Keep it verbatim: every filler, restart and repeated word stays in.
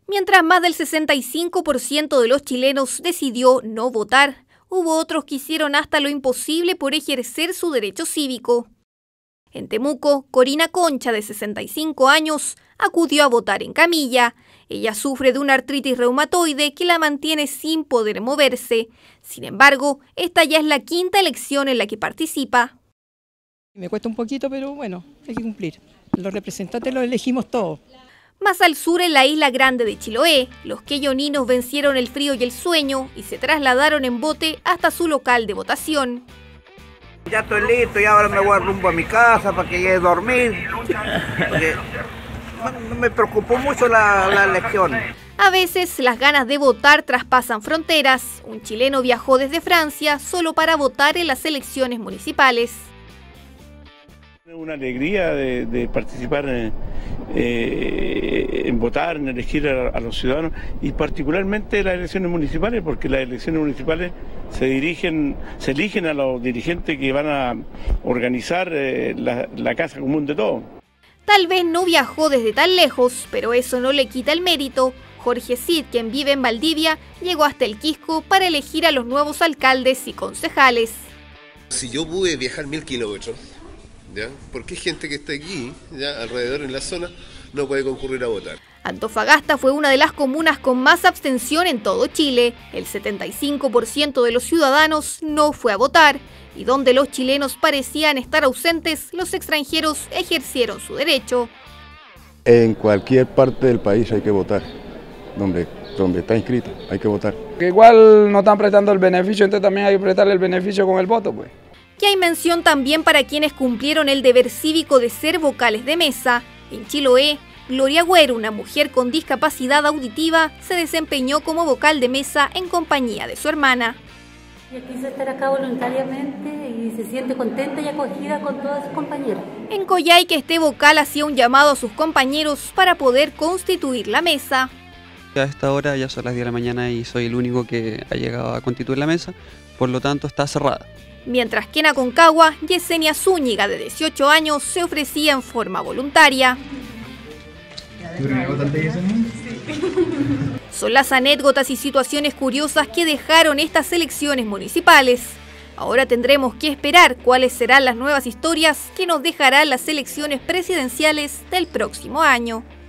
Mientras más del sesenta y cinco por ciento de los chilenos decidió no votar, hubo otros que hicieron hasta lo imposible por ejercer su derecho cívico. En Temuco, Corina Concha, de sesenta y cinco años, acudió a votar en camilla. Ella sufre de una artritis reumatoide que la mantiene sin poder moverse. Sin embargo, esta ya es la quinta elección en la que participa. Me cuesta un poquito, pero bueno, hay que cumplir. Los representantes los elegimos todos. Más al sur, en la isla grande de Chiloé, los queyoninos vencieron el frío y el sueño y se trasladaron en bote hasta su local de votación. Ya estoy listo y ahora me voy rumbo a mi casa para que llegue a dormir. Porque me preocupó mucho la, la elección. A veces las ganas de votar traspasan fronteras. Un chileno viajó desde Francia solo para votar en las elecciones municipales. Una alegría de, de participar en, eh, en votar, en elegir a, a los ciudadanos y particularmente las elecciones municipales, porque las elecciones municipales se dirigen, se eligen a los dirigentes que van a organizar eh, la, la casa común de todos. Tal vez no viajó desde tan lejos, pero eso no le quita el mérito. Jorge Cid, quien vive en Valdivia, llegó hasta el Quisco para elegir a los nuevos alcaldes y concejales. Si yo pude viajar mil kilómetros, ¿ya? Porque hay gente que está aquí, ya alrededor en la zona, no puede concurrir a votar. Antofagasta fue una de las comunas con más abstención en todo Chile. El setenta y cinco por ciento de los ciudadanos no fue a votar. Y donde los chilenos parecían estar ausentes, los extranjeros ejercieron su derecho. En cualquier parte del país hay que votar, donde, donde está inscrito, hay que votar. Que igual no están prestando el beneficio, entonces también hay que prestarle el beneficio con el voto, pues. Que hay mención también para quienes cumplieron el deber cívico de ser vocales de mesa. En Chiloé, Gloria Güero, una mujer con discapacidad auditiva, se desempeñó como vocal de mesa en compañía de su hermana. Ella quiso estar acá voluntariamente y se siente contenta y acogida con todas sus compañeras. En Coyhaique, este vocal hacía un llamado a sus compañeros para poder constituir la mesa. A esta hora ya son las diez de la mañana y soy el único que ha llegado a constituir la mesa, por lo tanto está cerrada. Mientras que en Aconcagua, Yesenia Zúñiga, de dieciocho años, se ofrecía en forma voluntaria. Son las anécdotas y situaciones curiosas que dejaron estas elecciones municipales. Ahora tendremos que esperar cuáles serán las nuevas historias que nos dejarán las elecciones presidenciales del próximo año.